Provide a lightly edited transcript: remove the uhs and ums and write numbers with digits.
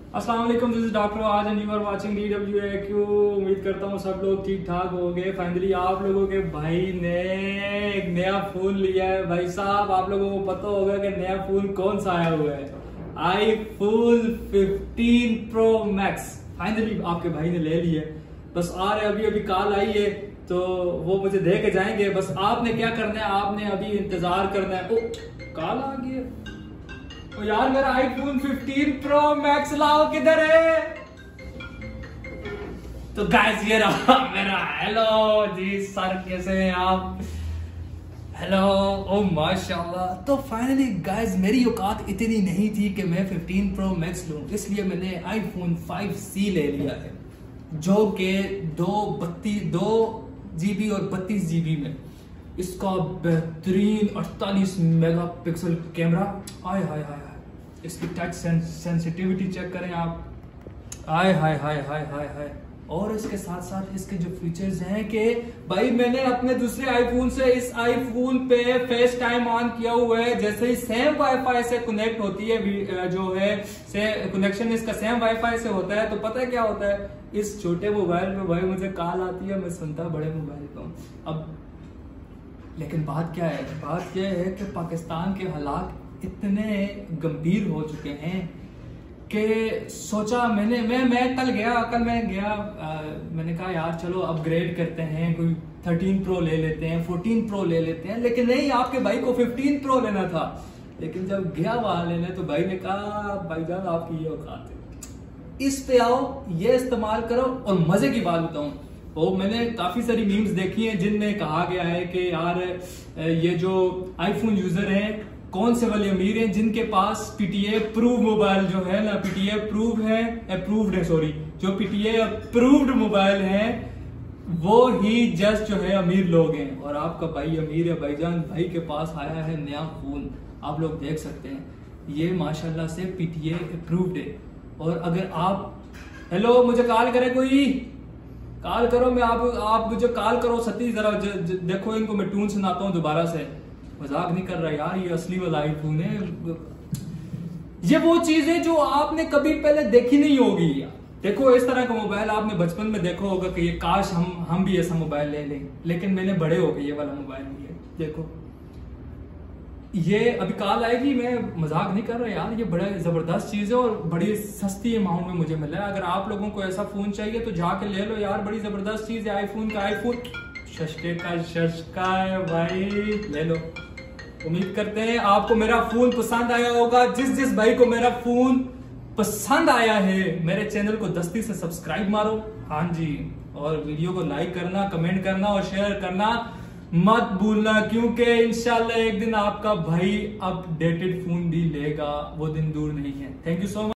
अस्सलाम वालेकुम, this is doctor आज and you are watching DWAQ। उम्मीद करता हूँ सब लोग ठीक ठाक हो गए। फाइनली आप लोगों के भाई ने एक नया फोन लिया है। भाई साहब, आप लोगों को पता होगा कि नया फोन कौन सा आया हुआ है, iPhone 15 Pro Max। फाइनली आपके भाई ने ले लिया। बस आ रहे, अभी अभी कॉल आई है तो वो मुझे दे के जाएंगे। बस आपने क्या करना है, आपने अभी इंतजार करना है। ओ कॉल आ गया। तो यार मेरा iPhone 15 Pro Max लाओ, किधर है? तो गाइस ये रहा मेरा। हेलो जी सर, कैसे हैं आप? हेलो, ओ माशाल्लाह। तो फाइनली गाइस मेरी औकात इतनी नहीं थी कि मैं 15 Pro Max लूं, इसलिए मैंने iPhone 5C ले लिया है, जो कि 2 GB और 32 GB में। इसका बेहतरीन 48 मेगापिक्सल कैमरा, आय हाय हाय। इसकी टच सेंसिटिविटी चेक करें आप, आय हाय हाय हाय हाय हाय। और इसके साथ साथ इसके जो फीचर्स हैं कि भाई मैंने अपने दूसरे आईफोन से इस आईफोन पे फेस टाइम ऑन किया हुआ है। जैसे ही सेम वाईफाई से कनेक्ट होती है, जो है कनेक्शन इसका सेम वाईफाई से होता है, तो पता है क्या होता है, इस छोटे मोबाइल पे भाई मुझे कॉल आती है, मैं सुनता बड़े मोबाइल पे हूं। अब लेकिन बात क्या है, बात यह है कि पाकिस्तान के हालात इतने गंभीर हो चुके हैं कि सोचा मैं कल मैं गया, मैंने कहा यार चलो अपग्रेड करते हैं, कोई 13 Pro ले लेते हैं, 14 Pro ले लेते हैं। लेकिन नहीं, आपके भाई को 15 Pro लेना था। लेकिन जब गया वहां लेने तो भाई ने कहा भाईजान आपकी ये औकात है, इस पे आओ, ये इस्तेमाल करो। और मजे की बात बताऊं, तो मैंने काफी सारी मीम्स देखी हैं जिनमें कहा गया है कि यार ये जो आईफोन यूजर हैं कौन से वाले अमीर हैं जिनके पास PTA अप्रूव मोबाइल जो है ना, PTA अप्रूव्ड है, सॉरी, जो PTA अप्रूव्ड मोबाइल है वो ही जस्ट जो है अमीर लोग हैं। और आपका भाई अमीर है भाईजान, भाई के पास आया है नया फोन, आप लोग देख सकते हैं, ये माशाल्लाह से PTA अप्रूव्ड है। और अगर आप, हेलो मुझे कॉल करे, कोई कॉल करो, मैं आप मुझे कॉल करो। सतीश जरा देखो, इनको मैं ट्यून सुनाता हूँ दोबारा से, मजाक नहीं कर रहा यार, ये असली वाला आईफोन है। ये वो चीज है जो आपने कभी पहले देखी नहीं होगी यार। देखो इस तरह का मोबाइल आपने बचपन में देखा होगा कि ये काश हम भी ऐसा मोबाइल ले लें, लेकिन मैंने बड़े होके ये वाला मोबाइल लिया। देखो ये अभी कॉल आएगी, मैं मजाक नहीं कर रहा यार, ये बड़ा जबरदस्त चीज है और बड़ी सस्ती अमाउंट में मुझे मिला है। अगर आप लोगों को ऐसा फोन चाहिए तो जाके ले लो यार, बड़ी जबरदस्त चीज है। आईफोन शशके का शशका है भाई, ले लो। उम्मीद करते हैं आपको मेरा फोन पसंद आया होगा। जिस भाई को मेरा फोन पसंद आया है, मेरे चैनल को दस्ती से सब्सक्राइब मारो, हाँ जी, और वीडियो को लाइक करना, कमेंट करना और शेयर करना मत भूलना, क्योंकि इंशाल्लाह एक दिन आपका भाई अपडेटेड फोन भी लेगा, वो दिन दूर नहीं है। Thank you so much.